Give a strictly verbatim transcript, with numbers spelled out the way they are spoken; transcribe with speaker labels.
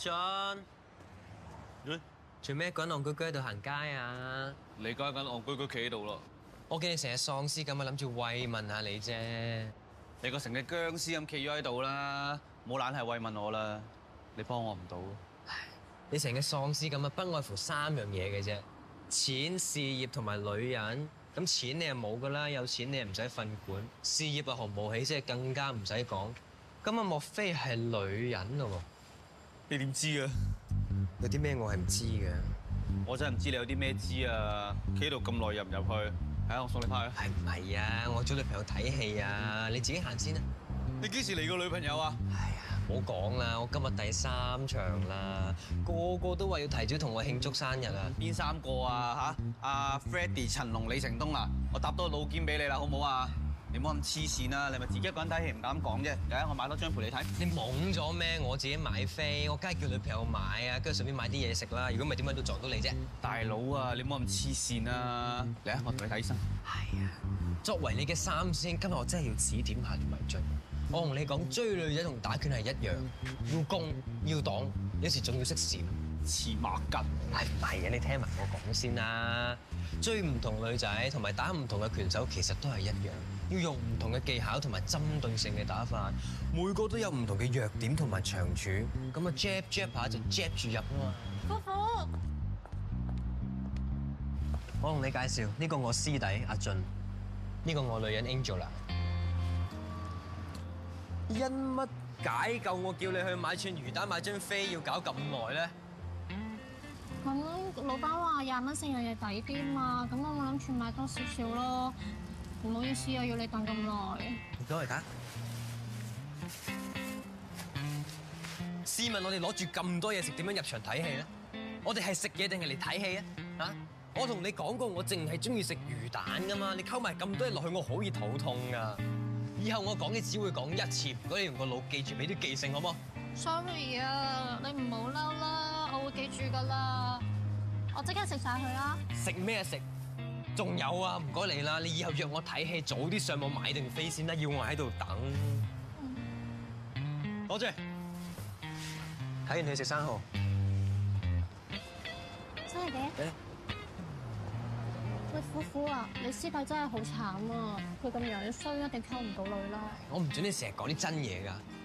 Speaker 1: 俊，嗯，做咩一個人戇居居喺度行街啊？
Speaker 2: 你家緊戇居居企喺度咯，
Speaker 1: 我見你成日喪屍咁啊，諗住慰問下你啫。
Speaker 2: 你個成隻僵屍咁企咗喺度啦，冇懶係慰問我啦，你幫我唔到。
Speaker 1: 你成個喪屍咁啊，不外乎三樣嘢嘅啫，錢、事業同埋女人。咁錢你又冇噶啦，有錢你又唔使瞓館，事業啊毫無起色，更加唔使講。咁啊，莫非係女人咯？
Speaker 2: 你點知啊？
Speaker 1: 有啲咩我係唔知嘅。
Speaker 2: 我真係唔知你有啲咩知啊！企喺度咁耐入唔入去？係啊，我送你翻去。
Speaker 1: 係唔係啊？我找女朋友睇戲啊，你自己行先啦。
Speaker 2: 你幾時嚟個女朋友啊？
Speaker 1: 哎呀，唔好講啦，我今日第三場啦，個個都話要提早同我慶祝生日啊！
Speaker 2: 邊三個啊？吓？阿 Freddie、陳龍、李成東啊！我搭多個老肩俾你啦，好唔好啊？你唔好咁黐線啦！你咪自己一個人睇戲唔敢講啫。嚟，我買多張陪你睇。
Speaker 1: 你懵咗咩？我自己買飛，我梗係叫女朋友買啊，跟住順便買啲嘢食啦。如果唔係點解都撞到你啫？
Speaker 2: 大佬啊，你唔好咁黐線啊！嚟啊，我同你睇醫生。
Speaker 1: 係啊，作為你嘅三師兄，今日我真係要指點下你迷津。我同你講，追女仔同打拳係一樣，要攻要擋，有時仲要識閃。
Speaker 2: 黐孖筋，
Speaker 1: 係唔係啊？你聽埋我講先啦。追唔同女仔同埋打唔同嘅拳手，其實都係一樣，要用唔同嘅技巧同埋針對性嘅打法，每個都有唔同嘅弱點同埋長處，咁啊 jab jab 下就 jab 住入啊嘛。
Speaker 3: 夫婦，
Speaker 1: 我同你介紹，呢個我師弟阿俊，呢個我女人 Angel 啦。因乜解救我叫你去買串魚蛋買張飛要搞咁耐咧？
Speaker 3: 咁老闆話廿蚊四樣嘢抵啲嘛，咁我咪諗住買多少少咯。唔好意思啊，要你等咁耐。
Speaker 1: 唔該嚟㗎。試問我哋攞住咁多嘢食，點樣入場睇戲咧？我哋係食嘢定係嚟睇戲啊？啊！我同你講過，我淨係中意食魚蛋㗎嘛。你溝埋咁多嘢落去，我好易肚痛㗎。以後我講嘅只會講一次，如果你用個腦記住，俾啲記性好冇
Speaker 3: Sorry 啊，你唔好嬲啦，我會記住噶啦。我即刻食晒佢啦。
Speaker 1: 食咩食？仲有啊，唔該你啦，你以後約我睇戲，早啲上網買定飛先啦，要我喺度等。多謝。睇完去食生蠔。
Speaker 3: 真係嘅？喂，夫婦啊，你師弟真係好慘啊！佢咁樣衰，一定溝唔到女啦。
Speaker 1: 我唔准你成日講啲真嘢㗎。